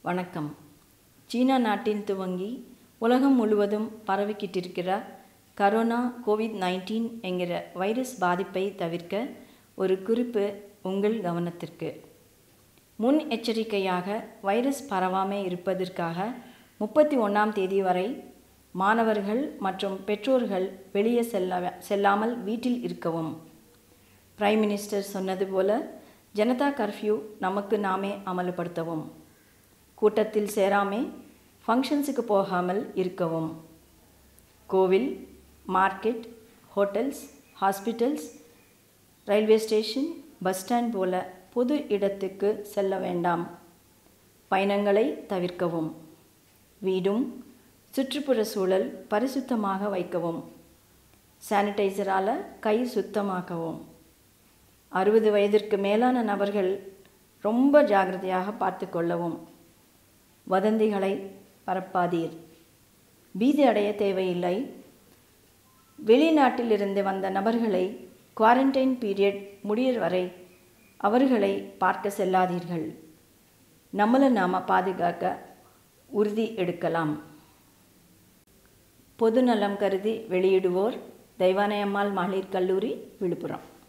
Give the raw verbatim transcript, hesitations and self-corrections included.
வணக்கம். சீனா நாட்டில் துவங்கி உலகம் முழுவதும் பரவிக்கிட்டிருக்கிற கரோனா கோவிட் நைன்டீன் என்கிற வைரஸ் பாதிப்பை தவிர்க்க ஒரு குறிப்பு உங்கள் கவனத்திற்கு. முன் எச்சரிக்கையாக வைரஸ் பரவாமல் இருப்பதற்காக முப்பத்தி ஒன்றாம் தேதி வரை மாணவர்கள் மற்றும் பெற்றோர்கள் வெளியே செல்ல செல்லாமல் வீட்டில் இருக்கவும். பிரைம் மினிஸ்டர் சொன்னது போல ஜனதா கர்ஃப்யூ நமக்கு நாமே அமல்படுத்தவும். கூட்டத்தில் சேராமே ஃபங்க்ஷன்ஸுக்கு போகாமல் இருக்கவும். கோவில், market, hotels, hospitals, railway station, bus stand போல பொது இடத்துக்கு செல்ல வேண்டாம். பயணங்களை தவிர்க்கவும். வீடும் சுற்றுப்புற சூழல் பரிசுத்தமாக வைக்கவும். சானிடைசரால் கை சுத்தமாக்கவும். அறுபது வயதிற்கு மேலான நபர்கள் ரொம்ப ஜாக்கிரதையாக பார்த்து கொள்ளவும். வதந்திகளை பரப்பாதீர். பீதி அடைய தேவையில்லை. வெளிநாட்டிலிருந்து வந்த நபர்களை குவாரண்டைன் பீரியட் முடியும் வரை அவர்களை பார்க்க செல்லாதீர்கள். நம்மளை நாம் பாதுகாக்க உறுதி எடுக்கலாம். பொதுநலம் கருதி வெளியிடுவோர் தெய்வானையம்மாள் மகளிர் கல்லூரி, விழுப்புரம்.